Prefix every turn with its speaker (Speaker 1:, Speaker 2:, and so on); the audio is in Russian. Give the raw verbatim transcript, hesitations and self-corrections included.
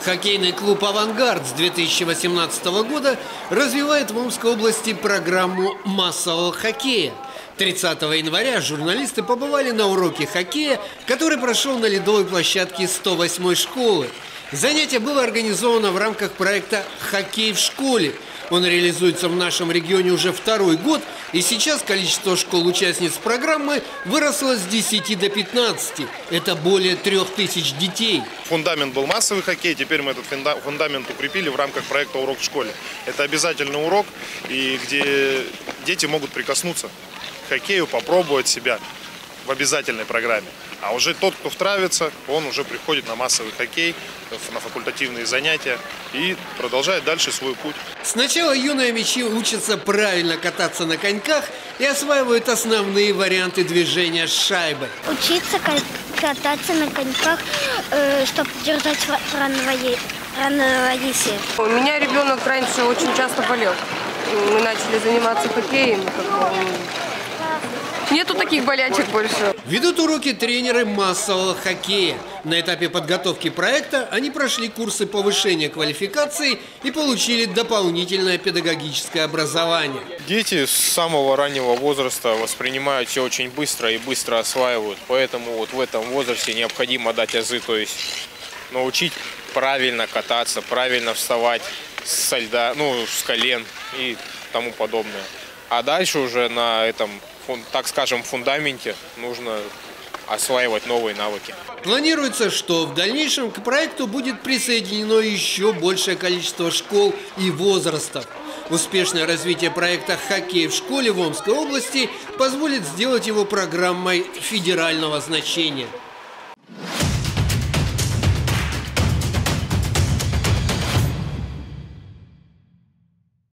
Speaker 1: Хоккейный клуб «Авангард» с две тысячи восемнадцатого года развивает в Омской области программу массового хоккея. тридцатого января журналисты побывали на уроке хоккея, который прошел на ледовой площадке сто восьмой школы. Занятие было организовано в рамках проекта «Хоккей в школе». Он реализуется в нашем регионе уже второй год, и сейчас количество школ-участниц программы выросло с десяти до пятнадцати. Это более трех тысяч детей.
Speaker 2: Фундамент был массовый хоккей, теперь мы этот фундамент укрепили в рамках проекта «Урок в школе». Это обязательный урок, и где дети могут прикоснуться к хоккею, попробовать себя в обязательной программе. А уже тот, кто втравится, он уже приходит на массовый хоккей, на факультативные занятия и продолжает дальше свой путь.
Speaker 1: Сначала юные мячи учатся правильно кататься на коньках и осваивают основные варианты движения с шайбой.
Speaker 3: Учиться кататься на коньках, чтобы держать равновесие.
Speaker 4: У меня ребенок раньше очень часто болел. Мы начали заниматься хоккеем. Нету таких болячек больше.
Speaker 1: Ведут уроки тренеры массового хоккея. На этапе подготовки проекта они прошли курсы повышения квалификации и получили дополнительное педагогическое образование.
Speaker 5: Дети с самого раннего возраста воспринимают все очень быстро и быстро осваивают. Поэтому вот в этом возрасте необходимо дать азы, то есть научить правильно кататься, правильно вставать со льда, ну, с колен и тому подобное. А дальше уже на этом, так скажем, фундаменте нужно осваивать новые навыки.
Speaker 1: Планируется, что в дальнейшем к проекту будет присоединено еще большее количество школ и возрастов. Успешное развитие проекта «Хоккей в школе» в Омской области позволит сделать его программой федерального значения.